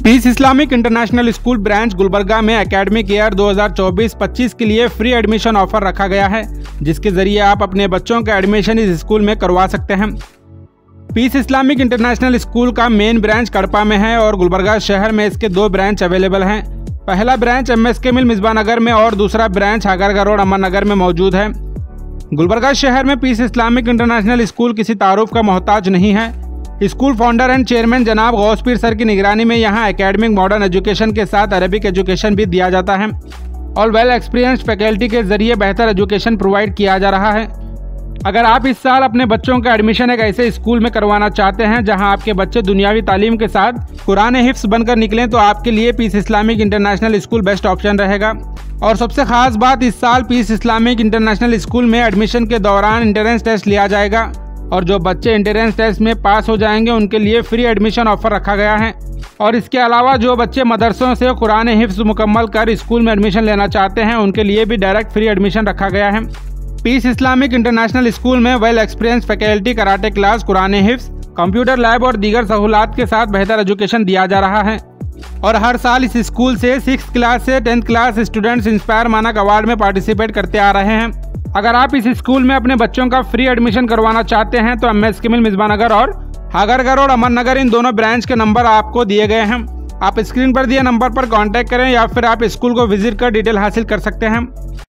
Piece Islamic international school branch Gulbarga में academic year 2024-25 के लिए फ्री एडमिशन ऑफर रखा गया है, जिसके जरिए आप अपने बच्चों का एडमिशन इस स्कूल में करवा सकते हैं। पीस इस्लामिक इंटरनेशनल स्कूल का मेन ब्रांच कड़पा में है और गुलबर्गा शहर में इसके 2 ब्रांच अवेलेबल हैं। पहला branch MSK mill Misbah Nagar में और दूसरा ब्रांच हागरगा रोड अमन नगर में मौजूद है। गुलबर्गा शहर में पीस इस्लामिक इंटरनेशनल स्कूल किसी तारुफ का मोहताज नहीं है। स्कूल फाउंडर एंड चेयरमैन जनाब गौस पीर सर की निगरानी में यहाँ एकेडमिक मॉडर्न एजुकेशन के साथ अरबिक एजुकेशन भी दिया जाता है और वेल एक्सपीरियंस्ड फैकल्टी के जरिए बेहतर एजुकेशन प्रोवाइड किया जा रहा है। अगर आप इस साल अपने बच्चों का एडमिशन एक ऐसे स्कूल में करवाना चाहते हैं जहां आपके बच्चे दुनियावी तालीम के साथ कुरान हिफ्स बनकर निकलें, तो आपके लिए peace Islamic international school best option रहेगा। और सबसे खास बात, इस साल पीस इस्लामिक इंटरनेशनल स्कूल में एडमिशन के दौरान एंट्रेंस टेस्ट लिया जाएगा और जो बच्चे एंट्रेंस टेस्ट में पास हो जाएंगे उनके लिए फ्री एडमिशन ऑफर रखा गया है। और इसके अलावा जो बच्चे मदरसों से कुरान हिफ्स मुकम्मल कर स्कूल में एडमिशन लेना चाहते हैं उनके लिए भी डायरेक्ट फ्री एडमिशन रखा गया है। पीस इस्लामिक इंटरनेशनल स्कूल में well experience faculty, karate class, Quran हिफ्स, कंप्यूटर लैब और दीगर सहूलात के साथ बेहतर एजुकेशन दिया जा रहा है। और हर साल इस स्कूल से 6th क्लास से 10th class students inspire Manak award में पार्टिसिपेट करते आ रहे हैं। अगर आप इस स्कूल में अपने बच्चों का फ्री एडमिशन करवाना चाहते हैं तो MSK मिल मिसबा नगर और हागरगा रोड अमन नगर इन दोनों ब्रांच के नंबर आपको दिए गए हैं। आप स्क्रीन पर दिए नंबर पर कांटेक्ट करें या फिर आप स्कूल को विजिट कर डिटेल हासिल कर सकते हैं।